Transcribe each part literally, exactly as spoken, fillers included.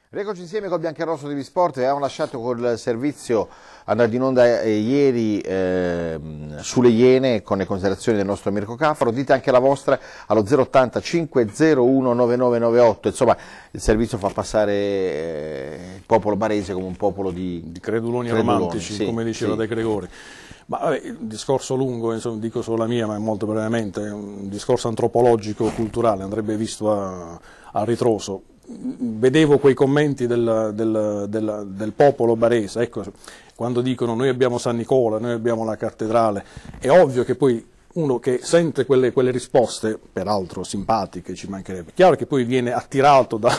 Rieccoci insieme col Biancarosso T V Sport. Avevamo lasciato col servizio andare in onda eh, ieri eh, sulle Iene con le considerazioni del nostro Mirko Caffaro. Dite anche la vostra allo zero ottanta cinquecentouno novantanove novantotto. Insomma, il servizio fa passare eh, il popolo barese come un popolo di, di creduloni, creduloni romantici, sì, come diceva sì. De Gregori. Ma vabbè, il discorso lungo, insomma, dico solo la mia, ma molto brevemente, è un discorso antropologico-culturale, andrebbe visto a, a ritroso. Vedevo quei commenti del, del, del, del popolo barese, ecco, quando dicono noi abbiamo San Nicola, noi abbiamo la cattedrale, è ovvio che poi uno che sente quelle, quelle risposte, peraltro simpatiche, ci mancherebbe, chiaro che poi viene attirato da...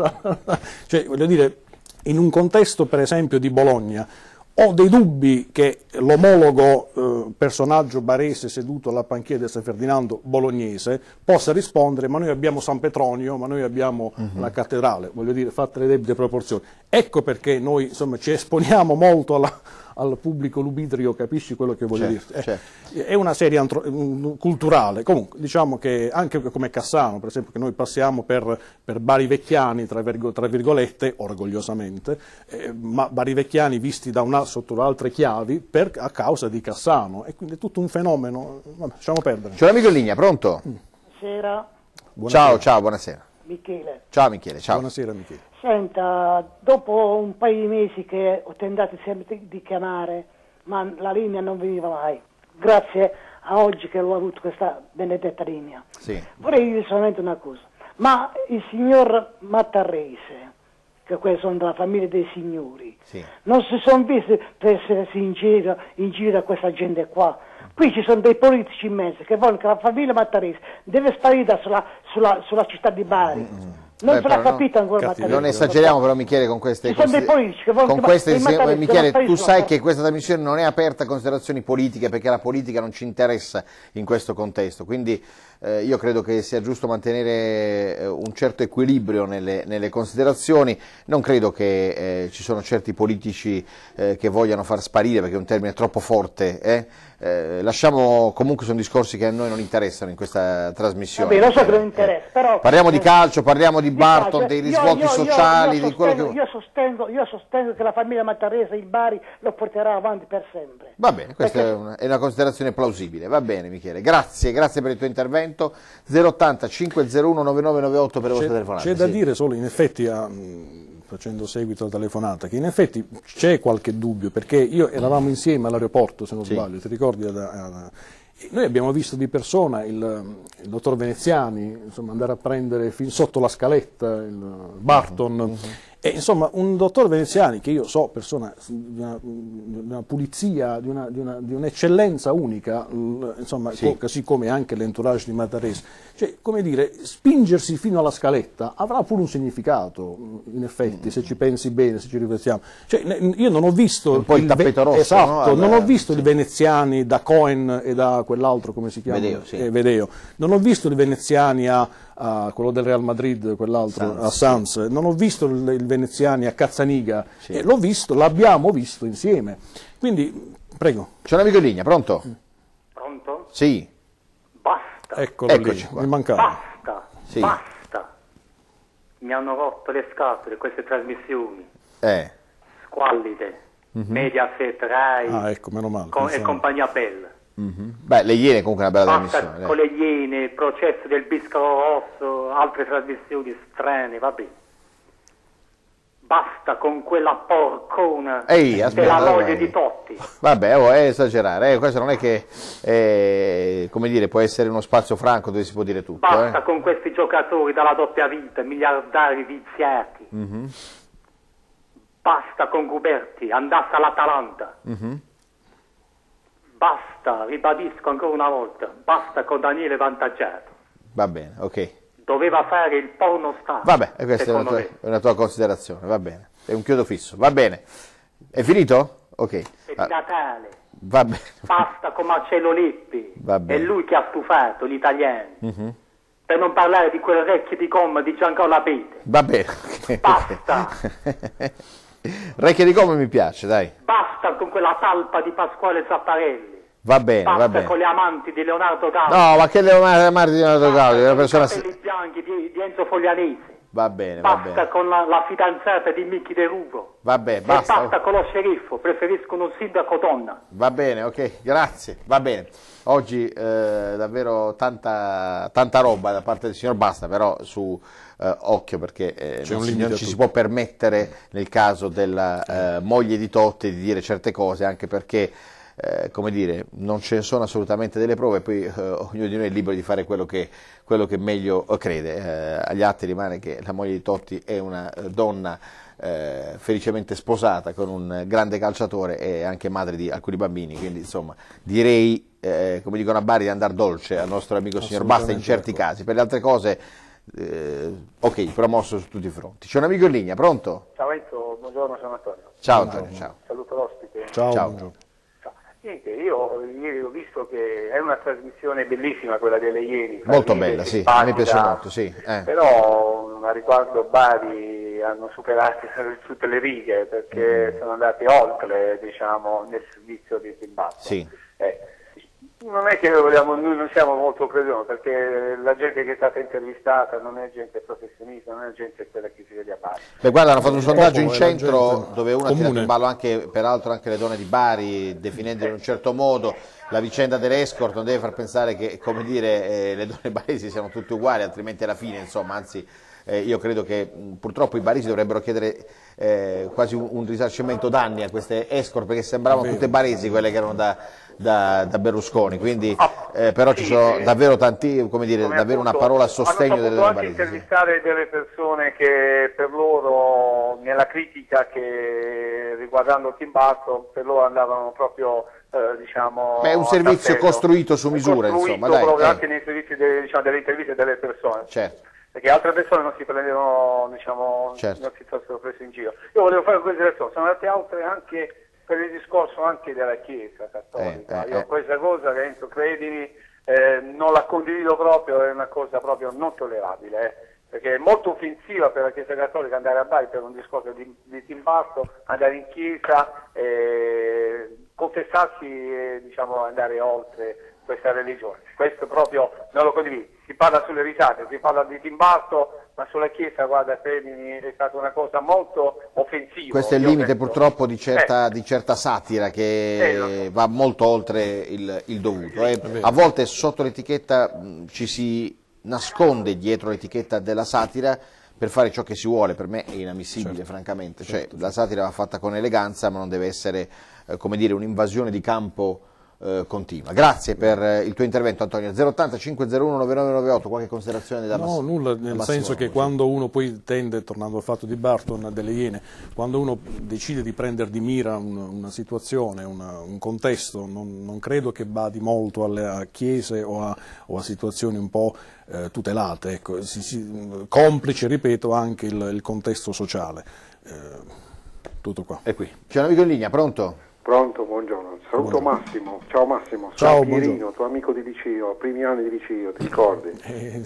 cioè, voglio dire, in un contesto per esempio di Bologna, ho dei dubbi che l'omologo eh, personaggio barese seduto alla panchina del San Ferdinando bolognese possa rispondere ma noi abbiamo San Petronio, ma noi abbiamo uh-huh. la cattedrale, voglio dire, fatte le debite proporzioni. Ecco perché noi insomma, ci esponiamo molto alla, al pubblico lubidrio, capisci quello che voglio dire? È, è una serie antro- culturale, comunque diciamo che anche come Cassano, per esempio, che noi passiamo per, per barivecchiani, tra, virgo, tra virgolette, orgogliosamente, eh, ma barivecchiani visti da una, sotto altre chiavi per, a causa di Cassano, e quindi è tutto un fenomeno, vabbè, lasciamo perdere. C'è un amico in linea, pronto? Buonasera. Buonasera. Ciao, ciao, buonasera. Michele. Ciao Michele, ciao. Buonasera Michele. Senta, dopo un paio di mesi che ho tentato sempre di chiamare, ma la linea non veniva mai, grazie a oggi che ho avuto questa benedetta linea. Sì. Vorrei dire solamente una cosa, ma il signor Mattarese, che quelli sono della famiglia dei signori, sì. non si sono visti per essere sinceri in giro a questa gente qua. Qui ci sono dei politici in mezzo che vogliono che la famiglia Mattarese deve sparire sulla, sulla, sulla città di Bari. Mm-hmm. Non Beh, se l'ha capito ancora Mattarese. Non esageriamo però Michele con queste ci sono dei politici che vogliono con che queste Mattarese, Michele, tu sai sulla... che questa trasmissione non è aperta a considerazioni politiche perché la politica non ci interessa in questo contesto, quindi eh, io credo che sia giusto mantenere eh, un certo equilibrio nelle, nelle considerazioni. Non credo che eh, ci sono certi politici eh, che vogliano far sparire, perché è un termine troppo forte, eh? Eh, lasciamo, comunque sono discorsi che a noi non interessano in questa trasmissione. Vabbè, lo so che non interessa, però... Parliamo di calcio, parliamo di, di Barton, calcio. dei risvolti io, io, sociali, io, io di quello sostengo, che... Io sostengo, io sostengo che la famiglia Mattarese, il Bari, lo porterà avanti per sempre. Va bene, questa Perché... è, una, è una considerazione plausibile, va bene Michele, grazie, grazie per il tuo intervento. Zero ottanta cinquecentouno novantanove novantotto per le vostre telefonate. C'è da sì. dire solo, in effetti, a, facendo seguito alla telefonata, che in effetti c'è qualche dubbio, perché io eravamo insieme all'aeroporto, se non sì. sbaglio, ti ricordi? Ad, ad, noi abbiamo visto di persona il, il dottor Veneziani, insomma, andare a prendere fin sotto la scaletta il Barton, mm-hmm. e insomma un dottor Veneziani che io so persona di una, di una pulizia, di, una, di, una, di un'eccellenza unica, insomma, sì. così come anche l'entourage di Mattarese, cioè, come dire, spingersi fino alla scaletta avrà pure un significato, in effetti, mm. se ci pensi bene, se ci riflettiamo. Cioè, io non ho visto un po' il, il tappeto rosso, esatto, no? non ho visto sì. i veneziani da Cohen e da quell'altro, come si chiama? Vedeo, sì. eh, Vedeo. Non ho visto i veneziani a, a quello del Real Madrid, quell'altro, a Sanz, non ho visto il, il veneziani a Cazzaniga, sì. eh, l'ho visto, l'abbiamo visto insieme. Quindi, prego. C'è un amico in linea, pronto? Pronto? Sì. Basta. Eccolo Eccoci lì, qua. mi mancava. Basta, sì. basta. Mi hanno rotto le scatole queste trasmissioni. Eh. Squallide. Mm-hmm. Mediaset, Rai ah, ecco, meno male, con, e compagnia bella. Mm-hmm. Beh, le Iene comunque è una bella Basta trasmissione. con le Iene, il processo del Biscolo Rosso, altre trasmissioni strane, va bene. Basta con quella porcona Ehi, aspetta, della moglie vabbè. di Totti. Vabbè, oh, è esagerare, eh. Questo non è che, eh, come dire, può essere uno spazio franco dove si può dire tutto. Basta eh. con questi giocatori dalla doppia vita, miliardari viziati. Mm-hmm. Basta con Guberti, andasse all'Atalanta. Mm-hmm. Basta, ribadisco ancora una volta, basta con Daniele Vantaggiato. Va bene, ok. Doveva fare il porno star. Vabbè, questa è una, tua, è una tua considerazione, va bene. È un chiodo fisso, va bene. È finito? Ok. È di Natale. Va bene. Basta con Marcello Lippi. Va bene. È lui che ha stufato gli italiani. Mm-hmm. Per non parlare di quel recchio di gomma di Giancarlo Lapete. Va bene. Basta. Recchia di come mi piace, dai. Basta con quella talpa di Pasquale Zapparelli. Va bene, Basta va bene. con le amanti di Leonardo Gaudio. No, ma che le amanti di Leonardo Gaudio? È una persona... I capelli bianchi di, di Enzo Foglianese. Va bene, va Basta bene. con la, la fidanzata di Michi De Rugo. Vabbè, E basta. basta con lo sceriffo, preferiscono un sindaco donna. Va bene, ok, grazie, va bene. Oggi eh, davvero tanta, tanta roba da parte del signor Basta, però su eh, occhio perché eh, non, si, non ci si può permettere nel caso della eh, moglie di Totti di dire certe cose, anche perché eh, come dire, non ce ne sono assolutamente delle prove, poi eh, ognuno di noi è libero di fare quello che, quello che meglio crede. Eh, agli atti rimane che la moglie di Totti è una eh, donna Eh, felicemente sposata con un grande calciatore e anche madre di alcuni bambini, quindi insomma direi, eh, come dicono a Bari, di andare dolce al nostro amico signor Basta in certi casi. Per le altre cose eh, ok, promosso su tutti i fronti. C'è un amico in linea, pronto? Ciao Enzo, buongiorno, sono Antonio. Ciao Antonio, ciao. Saluto l'ospite. Ciao, Ciao. buongiorno. Ciao. Niente, io ieri ho visto che è una trasmissione bellissima quella delle ieri. Molto bella, sì, a me piace molto, sì. Eh. Però a riguardo Bari hanno superato tutte le righe perché mm. sono andati oltre, diciamo, nel servizio di Zimbabwe. Sì. Eh, non è che noi, vogliamo, noi non siamo molto credoni, perché la gente che è stata intervistata non è gente professionista, non è gente quella che si vede a Bari. Beh, guarda, hanno fatto un sondaggio in Poco, centro dove uno ha comune. tirato in ballo anche, peraltro, anche le donne di Bari, definendole in un certo modo. La vicenda dell'escort non deve far pensare che, come dire, eh, le donne baresi siano tutte uguali, altrimenti alla fine, insomma, anzi, eh, io credo che mh, purtroppo i baresi dovrebbero chiedere eh, quasi un, un risarcimento danni a queste escort, perché sembravano tutte baresi quelle che erano da, da, da Berlusconi, quindi eh, però ci sono davvero tanti, come dire, Come davvero appunto, una parola a sostegno delle donne donne baresi. anche intervistare delle persone che per loro, nella critica che riguardando Tim Burton, per loro andavano proprio eh, diciamo Beh, è un servizio costruito su misura, costruito insomma, dai, proprio eh. anche nei servizi de, diciamo, delle interviste delle persone. Certo. Perché altre persone non si prendevano, diciamo, Certo. non si fossero prese in giro. Io volevo fare una considerazione, sono andate altre anche per il discorso anche della Chiesa cattolica. Eh, eh, Io eh. questa cosa, Renzo, credimi, eh, non la condivido proprio, è una cosa proprio non tollerabile, eh, perché è molto offensiva per la Chiesa cattolica andare a Bari per un discorso di, di timbasto, andare in chiesa, eh, confessarsi e diciamo, andare oltre questa religione. Questo proprio non lo condivido. Si parla sulle risate, si parla di timbasto, ma sulla Chiesa, guarda, credimi, è stata una cosa molto offensiva. Questo è il Io limite penso. purtroppo di certa, Eh. di certa satira che Eh, lo so. va molto oltre il, il dovuto. eh. A volte sotto l'etichetta mh, ci si nasconde dietro l'etichetta della satira per fare ciò che si vuole. Per me è inammissibile, Certo. francamente. Certo, Cioè, certo. la satira va fatta con eleganza, ma non deve essere eh, come dire, un'invasione di campo eh, continua. Grazie per eh, il tuo intervento, Antonio. zero ottanta cinquecentouno novantanove novantotto, qualche considerazione da No, Mass- nulla, da nel Massimo senso che Rossi? quando uno poi tende, tornando al fatto di Barton, delle Iene, quando uno decide di prendere di mira un, una situazione, una, un contesto, non, non credo che badi molto alle a chiese o a, o a situazioni un po' eh, tutelate, ecco. si, si, complice, ripeto, anche il, il contesto sociale. Eh, tutto qua. È qui. C'è un amico in linea, pronto? Pronto, buongiorno. Saluto Buongiorno. Massimo. Ciao Massimo. Ciao, Sono Pierino, buongiorno. tuo amico di liceo, primi anni di liceo, ti ricordi? Eh,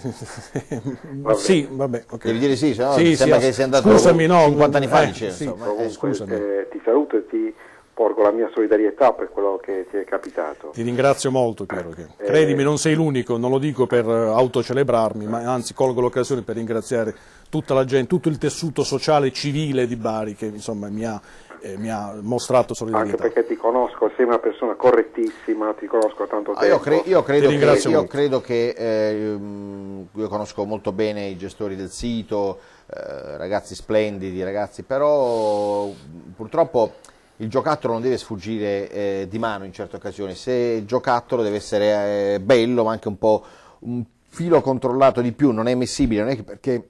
Vabbè. sì, vabbè, ok. Devi dire sì, se no Sì, sembra sì, che sei andato scusami, no, cinquanta anni fa al eh, liceo, sì. insomma. Comunque scusami. eh, ti saluto e ti porgo la mia solidarietà per quello che ti è capitato. Ti ringrazio molto, Piero. Che, Eh, credimi, non sei l'unico, non lo dico per eh, autocelebrarmi, ma anzi colgo l'occasione per ringraziare tutta la gente, tutto il tessuto sociale e civile di Bari che insomma mi ha, eh, mi ha mostrato Anche solidarietà. perché ti conosco, sei una persona correttissima, ti conosco da tanto Ah, tempo. io, cre- io credo Ti che, ringrazio io, molto. credo che eh, mh, io conosco molto bene i gestori del sito, eh, ragazzi splendidi, ragazzi, però mh, purtroppo il giocattolo non deve sfuggire eh, di mano in certe occasioni. Se il giocattolo deve essere eh, bello, ma anche un po' un filo controllato di più, non è ammissibile, non è che perché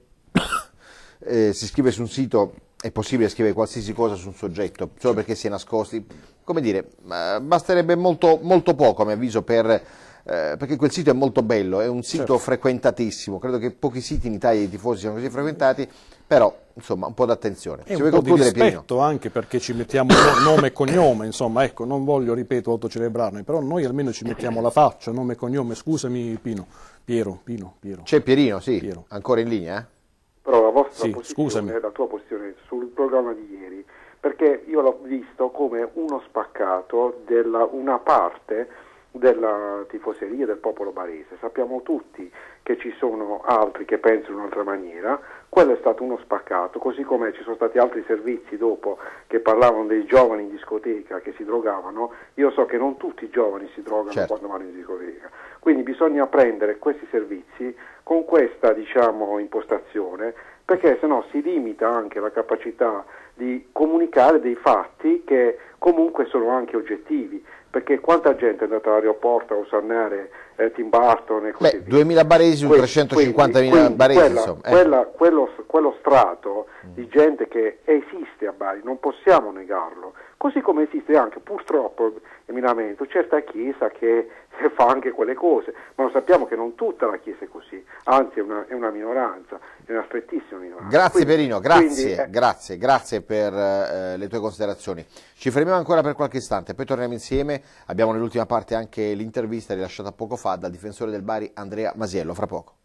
eh, si scrive su un sito è possibile scrivere qualsiasi cosa su un soggetto, solo perché si è nascosti. Come dire, eh, basterebbe molto, molto poco, a mio avviso, per, eh, perché quel sito è molto bello, è un sito Certo. frequentatissimo, credo che pochi siti in Italia i tifosi siano così frequentati, però insomma un po' d'attenzione. E Se un vuoi po' di concludere, Pierino? rispetto anche perché ci mettiamo no- nome e cognome, insomma, ecco, non voglio, ripeto, autocelebrarmi, però noi almeno ci mettiamo la faccia, nome e cognome, scusami Pino, Piero, Pino, Piero. C'è Pierino, sì, Piero. ancora in linea? Eh? Però la vostra Sì, posizione, scusami. la tua posizione sul programma di ieri, perché io l'ho visto come uno spaccato della una parte della tifoseria del popolo barese. Sappiamo tutti che ci sono altri che pensano in un'altra maniera, quello è stato uno spaccato, così come ci sono stati altri servizi dopo che parlavano dei giovani in discoteca che si drogavano. Io so che non tutti i giovani si drogano, certo, quando vanno in discoteca, quindi bisogna prendere questi servizi con questa, diciamo, impostazione, perché sennò si limita anche la capacità di comunicare dei fatti che comunque sono anche oggettivi, perché quanta gente è andata all'aeroporto a osannare eh, Tim Burton e così Beh, via. duemila baresi su trecentocinquantamila baresi, quella, insomma. Eh. Quella, quello, quello strato mm. di gente che esiste a Bari, non possiamo negarlo, così come esiste anche purtroppo eminamente certa chiesa che fa anche quelle cose, ma lo sappiamo che non tutta la chiesa è così, anzi è una, è una minoranza, è una strettissima minoranza. Grazie quindi, Perino, grazie, quindi, eh, grazie, grazie per eh, le tue considerazioni. Ci fermiamo ancora per qualche istante, poi torniamo insieme, abbiamo nell'ultima parte anche l'intervista rilasciata poco fa dal difensore del Bari Andrea Masiello, fra poco.